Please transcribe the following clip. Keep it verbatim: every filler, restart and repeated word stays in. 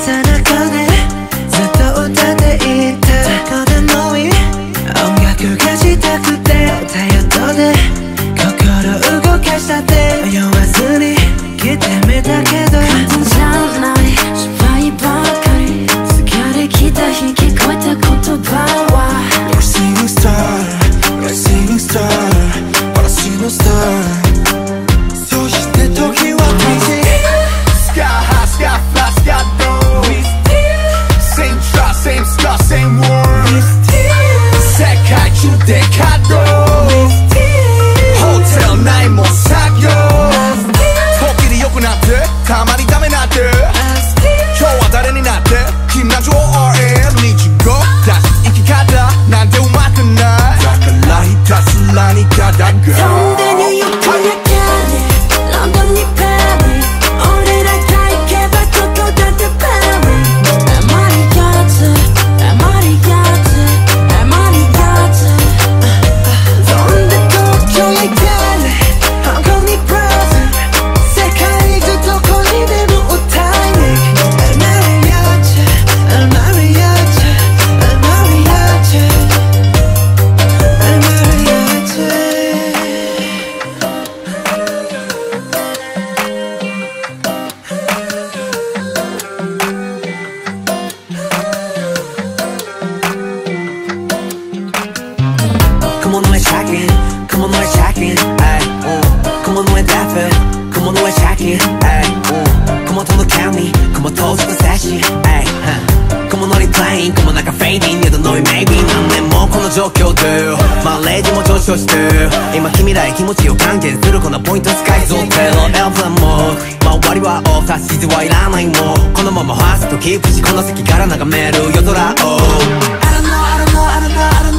さな声ずっと歌っていたこでもいい音楽がしたくて歌よとで心動かしたって迷わずに来てみたけど簡単じゃない失敗ばかり疲れきた日聞こえた言葉は You're a singing star, you're a singing star私のスターそして時はcrazy Sky high, sky fly, sky low Same try, same scar, same word 世界中で稼働ホテルないもん作業時々良くなってたまにダメなって今日は誰になって君な情 アールエム にじゅうご出す生き方なんてうまくないだからひたすらにただが飛んでニューヨークやキャリーロンドンにパリ俺らが行けばどこだってパリあまりやつあまりやつあまりやつ飛んで東京やキャリー香港にブラジル世界中どこにでも歌いにあまりやつあまりやつあまりやつあまりやつCome on, let's check in. Come on, let's check in. Ay, uh. Come on, let's laugh it. Come on, let's check in. Ay, uh. Come on, don't look at me. Come on, toast the session. Ay, huh. Come on, not playing. Come on, like a fading. You don't know it, maybe. 何年もこの状況でマレージも上昇して今君らへ気持ちを還元するこのポイント使いそうゼロエアプランも周りはオフ指図はいらないもんこのままファーストキープしこの席から眺める夜空を I don't know, I don't know, I don't know, I don't know